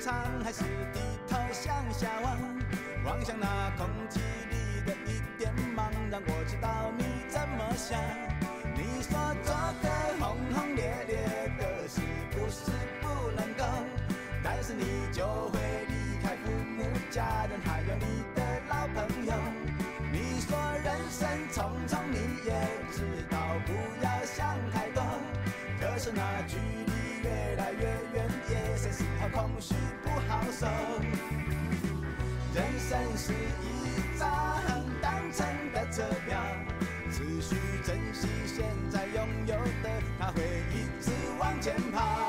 场还是低头向下望？望向那空气里的一点茫然，我知道你怎么想。你说做个轰轰烈烈的事不是不能够，但是你就会离开父母家人还有你的老朋友。你说人生匆匆，你也知道不要想太多，可是那距离越来越远，也谁时候空虚不好受。人生是一张单程的车票，只需珍惜现在拥有的，它会一直往前跑。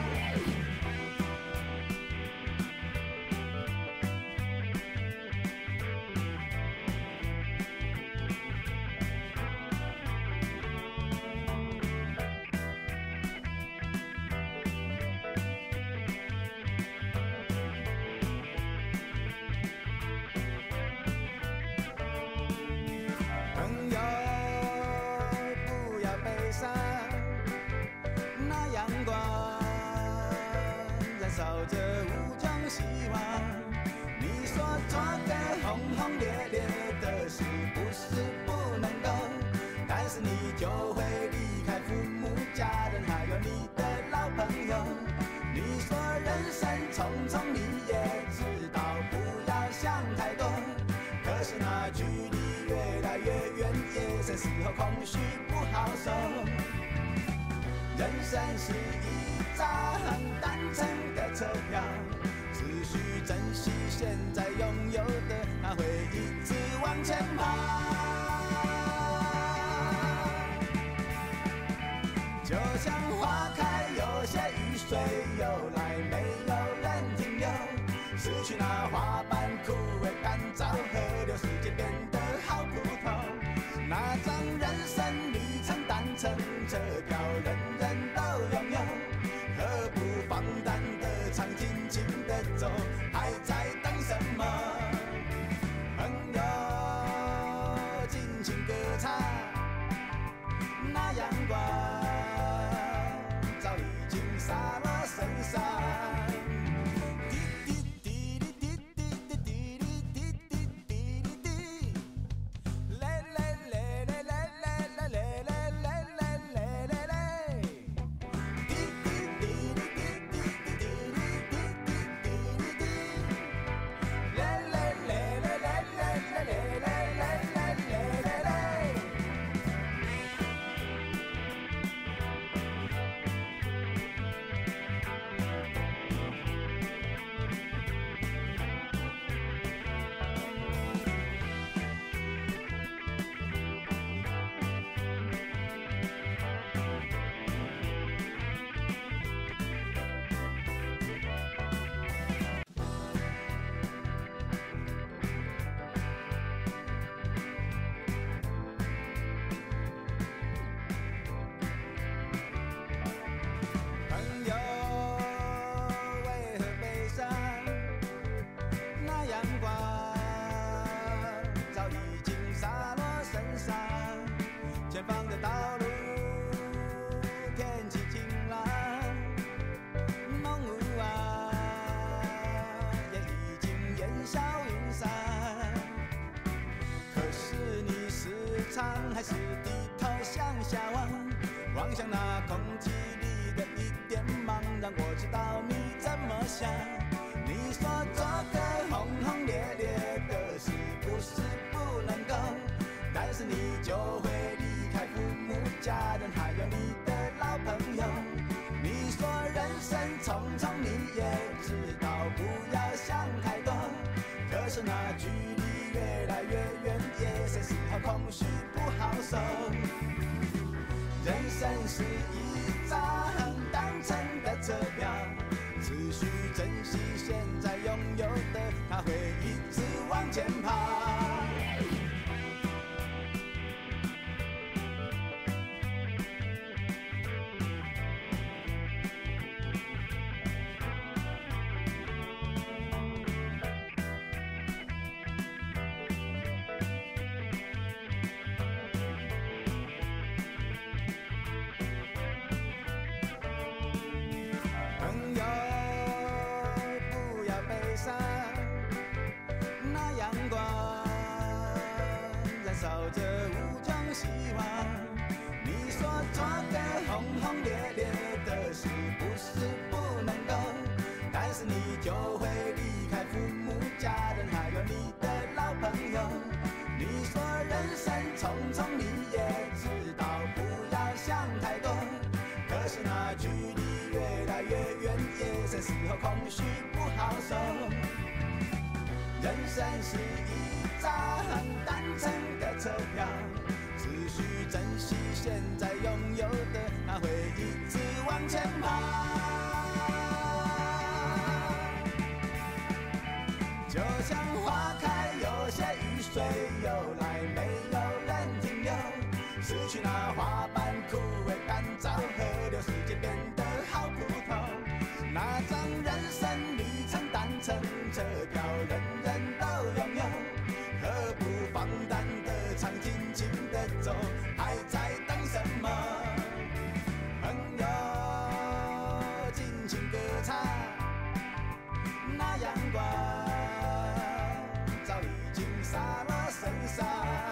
照着无穷希望，你说做个轰轰烈烈的事不是不能够，但是你就会离开父母家人还有你的老朋友。你说人生匆匆，你也知道不要想太多，可是那距离越来越远，也谁时候空虚不好受。人生是一张单程的车票，只需珍惜现在拥有的，它会一直往前跑。就像花开，有些雨水有来，没有人停留，失去那花瓣枯萎干燥，河流世界变得好普通。那张人生旅程单程车票，人人都拥有，何不放胆的唱，尽情的走，还在等什么？朋友，尽情歌唱，那阳光早已经洒落身上。前方的道路，天气晴朗，浓雾啊也已经烟消云散。可是你时常还是低头向下望，望向那空气里的一点茫然。我知道你怎么想。你说做个轰轰烈烈的事不是不能够，但是你就会离开父母家人还有你的老朋友。你说人生匆匆，你也知道不要想太多，可是那距离越来越远，也谁时候空虚不好受。人生是一张单程的车票，只需珍惜现在拥有的，它会一直往前跑。朋友，不希望。你说做个轰轰烈烈的事不是不能够，但是你就会离开父母、家人，还有你的老朋友。你说人生匆匆，你也知道不要想太多，可是那距离越来越远，夜深时候空虚不好受。人生是一张单程的车票，只需珍惜现在拥有的，它会一直往前跑。就像花开，有些雨水有来，没有人停留。失去那花瓣，枯萎干燥，河流世界变得好普通。那张人生里程单程车票，人人都拥有，何不放胆的唱，尽情的走，还在等什么？朋友，尽情歌唱，那阳光早已经洒落身上。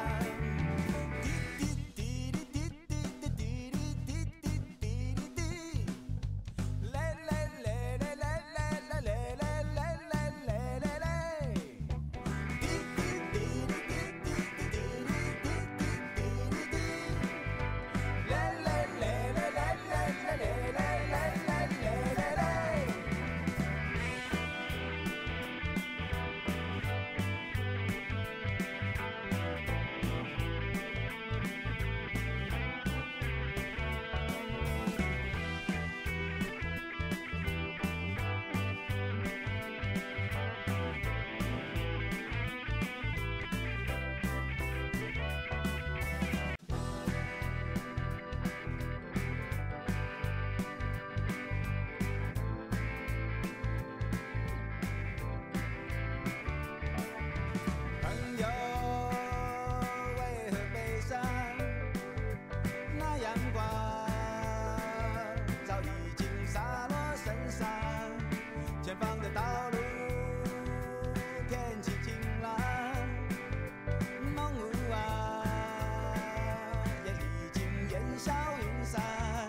前方的道路，天气晴朗，浓雾啊也已经烟消云散。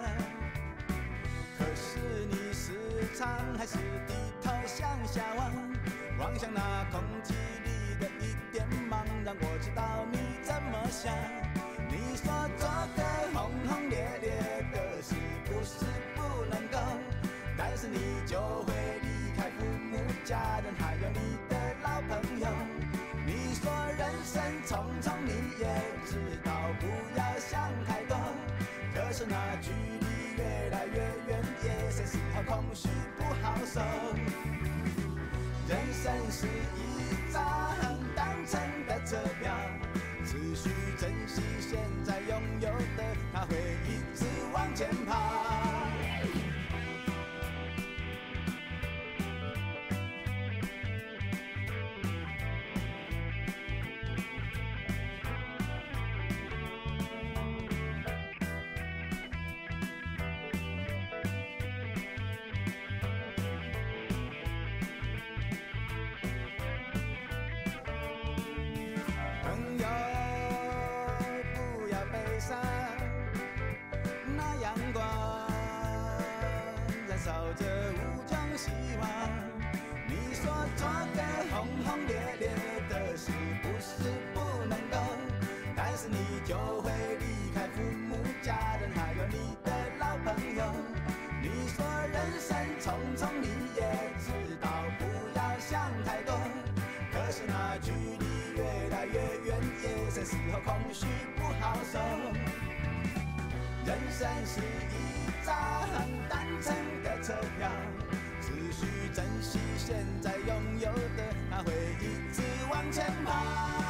可是你时常还是低头向下望，望向那空气里的一点茫然，我知道你怎么想。你说做个轰轰烈烈的事不是不能够，但是你就会父母、家人，还有你的老朋友。你说人生匆匆，你也知道不要想太多，可是那距离越来越远，夜深时候空虚不好受。人生是一张单程的车票，只需珍惜现在拥有的，它会一直往前跑。烧着无穷希望。你说做个轰轰烈烈的事不是不能够，但是你就会离开父母、家人，还有你的老朋友。你说人生匆匆，你也知道不要想太多，可是那距离越来越远，夜深时候空虚不好受。人生是一张单程的车票，只需珍惜现在拥有的，它会一直往前跑。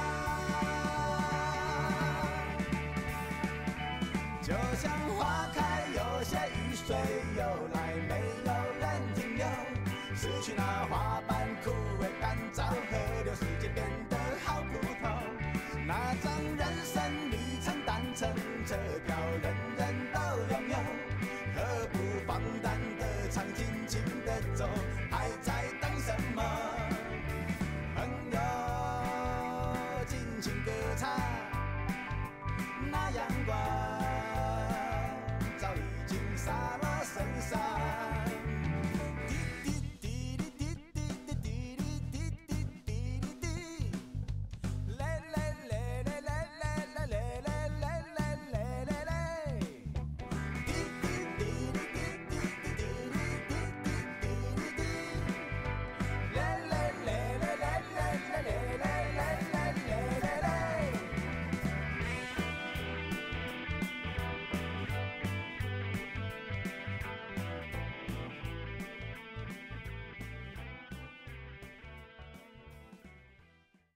就像花开，有些雨水有来，没有人停留。失去那花瓣，枯萎干燥，河流世界变得好普通。那张人生里程单程车票，人